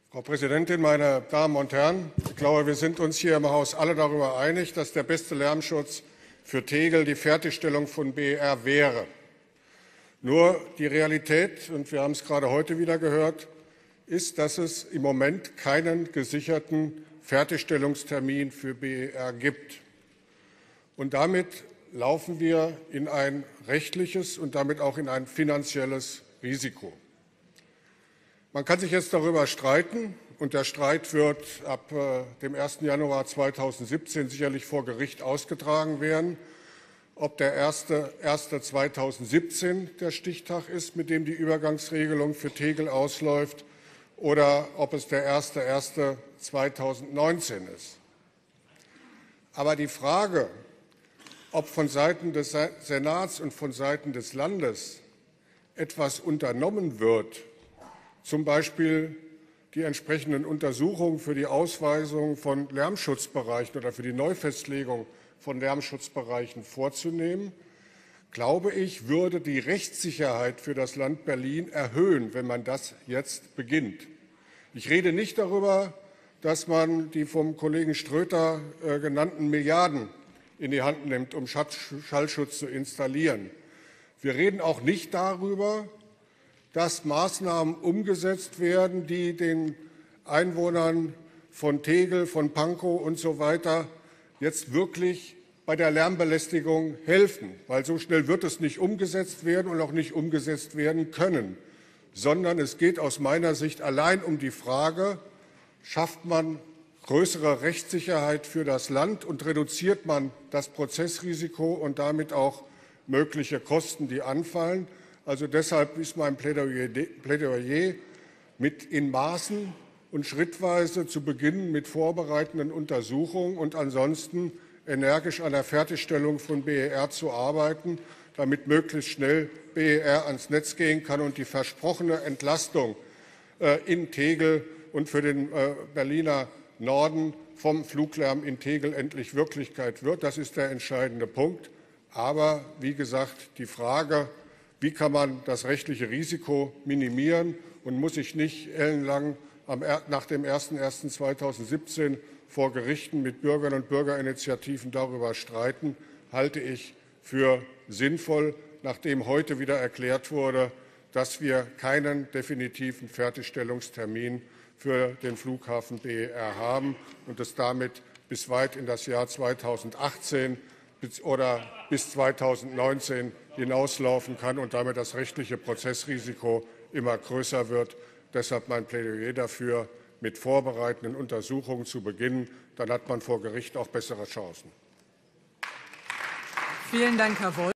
Frau Präsidentin, meine Damen und Herren! Ich glaube, wir sind uns hier im Haus alle darüber einig, dass der beste Lärmschutz für Tegel die Fertigstellung von BER wäre. Nur die Realität, und wir haben es gerade heute wieder gehört, ist, dass es im Moment keinen gesicherten Fertigstellungstermin für BER gibt. Und damit laufen wir in ein rechtliches und damit auch in ein finanzielles Risiko. Man kann sich jetzt darüber streiten, und der Streit wird ab dem 1. Januar 2017 sicherlich vor Gericht ausgetragen werden, ob der 1.1.2017 der Stichtag ist, mit dem die Übergangsregelung für Tegel ausläuft, oder ob es der 1.1.2019 ist. Aber die Frage, ob von Seiten des Senats und von Seiten des Landes etwas unternommen wird, zum Beispiel die entsprechenden Untersuchungen für die Ausweisung von Lärmschutzbereichen oder für die Neufestlegung von Lärmschutzbereichen vorzunehmen, glaube ich, würde die Rechtssicherheit für das Land Berlin erhöhen, wenn man das jetzt beginnt. Ich rede nicht darüber, dass man die vom Kollegen Ströter genannten Milliarden in die Hand nimmt, um Schallschutz zu installieren. Wir reden auch nicht darüber, dass Maßnahmen umgesetzt werden, die den Einwohnern von Tegel, von Pankow und so weiter jetzt wirklich bei der Lärmbelästigung helfen, weil so schnell wird es nicht umgesetzt werden und auch nicht umgesetzt werden können, sondern es geht aus meiner Sicht allein um die Frage, schafft man größere Rechtssicherheit für das Land und reduziert man das Prozessrisiko und damit auch mögliche Kosten, die anfallen. Also deshalb ist mein Plädoyer, mit in Maßen und schrittweise zu beginnen mit vorbereitenden Untersuchungen und ansonsten energisch an der Fertigstellung von BER zu arbeiten, damit möglichst schnell BER ans Netz gehen kann und die versprochene Entlastung in Tegel und für den Berliner Norden vom Fluglärm in Tegel endlich Wirklichkeit wird. Das ist der entscheidende Punkt. Aber wie gesagt, die Frage, wie kann man das rechtliche Risiko minimieren und muss sich nicht ellenlang nach dem 01.01.2017 vor Gerichten mit Bürgern und Bürgerinitiativen darüber streiten, halte ich für sinnvoll, nachdem heute wieder erklärt wurde, dass wir keinen definitiven Fertigstellungstermin für den Flughafen BER haben und es damit bis weit in das Jahr 2018 oder bis 2019 hinauslaufen kann und damit das rechtliche Prozessrisiko immer größer wird. Deshalb mein Plädoyer dafür, mit vorbereitenden Untersuchungen zu beginnen. Dann hat man vor Gericht auch bessere Chancen. Vielen Dank, Herr Wolf.